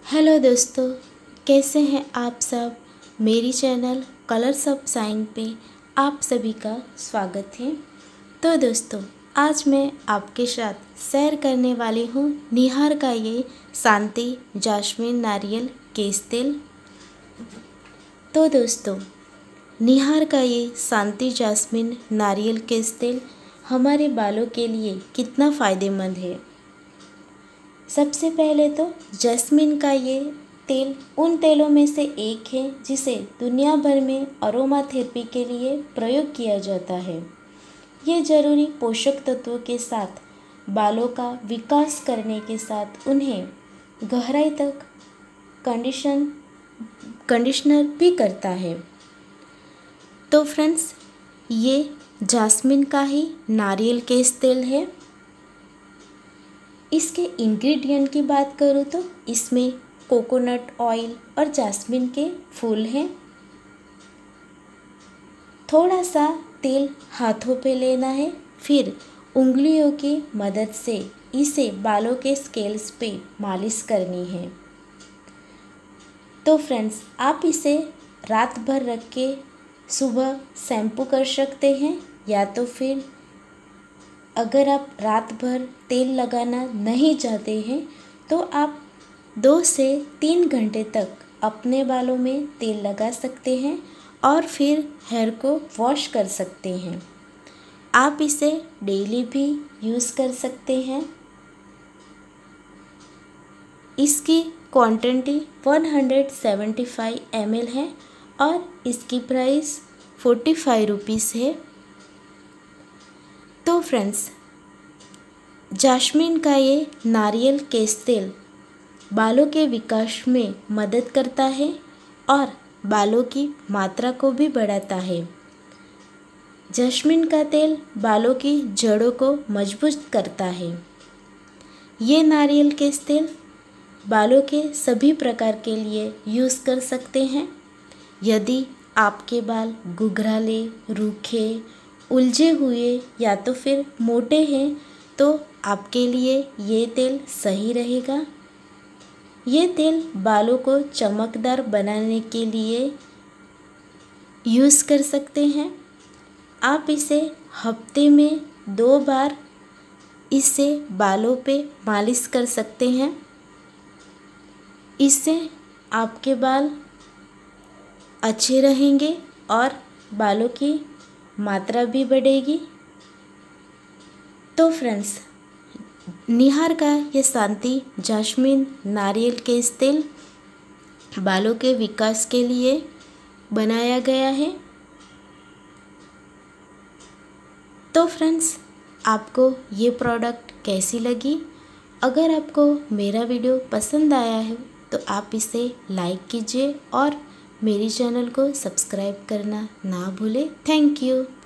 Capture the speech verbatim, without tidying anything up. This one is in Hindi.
हेलो दोस्तों, कैसे हैं आप सब। मेरी चैनल कलर्स ऑफ साइन पे आप सभी का स्वागत है। तो दोस्तों, आज मैं आपके साथ शेयर करने वाली हूँ निहार का ये शांति जास्मिन नारियल केश तेल। तो दोस्तों, निहार का ये शांति जास्मिन नारियल केश तेल हमारे बालों के लिए कितना फ़ायदेमंद है। सबसे पहले तो जैस्मिन का ये तेल उन तेलों में से एक है जिसे दुनिया भर में अरोमा थेरेपी के लिए प्रयोग किया जाता है। ये ज़रूरी पोषक तत्वों के साथ बालों का विकास करने के साथ उन्हें गहराई तक कंडीशन कंडीशनर भी करता है। तो फ्रेंड्स, ये जास्मिन का ही नारियल केश तेल है। इसके इंग्रेडिएंट की बात करूँ तो इसमें कोकोनट ऑयल और जास्मिन के फूल हैं। थोड़ा सा तेल हाथों पे लेना है, फिर उंगलियों की मदद से इसे बालों के स्केल्स पे मालिश करनी है। तो फ्रेंड्स, आप इसे रात भर रख के सुबह शैम्पू कर सकते हैं, या तो फिर अगर आप रात भर तेल लगाना नहीं चाहते हैं तो आप दो से तीन घंटे तक अपने बालों में तेल लगा सकते हैं और फिर हेयर को वॉश कर सकते हैं। आप इसे डेली भी यूज़ कर सकते हैं। इसकी क्वांटिटी एक सौ पचहत्तर एम एल है और इसकी प्राइस पैंतालीस रुपीस है। तो फ्रेंड्स, जास्मिन का ये नारियल केश तेल बालों के विकास में मदद करता है और बालों की मात्रा को भी बढ़ाता है। जास्मिन का तेल बालों की जड़ों को मजबूत करता है। ये नारियल केश तेल बालों के सभी प्रकार के लिए यूज़ कर सकते हैं। यदि आपके बाल घुघराले, रूखे, उलझे हुए या तो फिर मोटे हैं तो आपके लिए ये तेल सही रहेगा। ये तेल बालों को चमकदार बनाने के लिए यूज़ कर सकते हैं। आप इसे हफ्ते में दो बार इसे बालों पे मालिश कर सकते हैं। इससे आपके बाल अच्छे रहेंगे और बालों की मात्रा भी बढ़ेगी। तो फ्रेंड्स, निहार का ये शांति जास्मिन नारियल केश तेल बालों के विकास के लिए बनाया गया है। तो फ्रेंड्स, आपको ये प्रोडक्ट कैसी लगी? अगर आपको मेरा वीडियो पसंद आया है तो आप इसे लाइक कीजिए और मेरी चैनल को सब्सक्राइब करना ना भूलें। Thank you.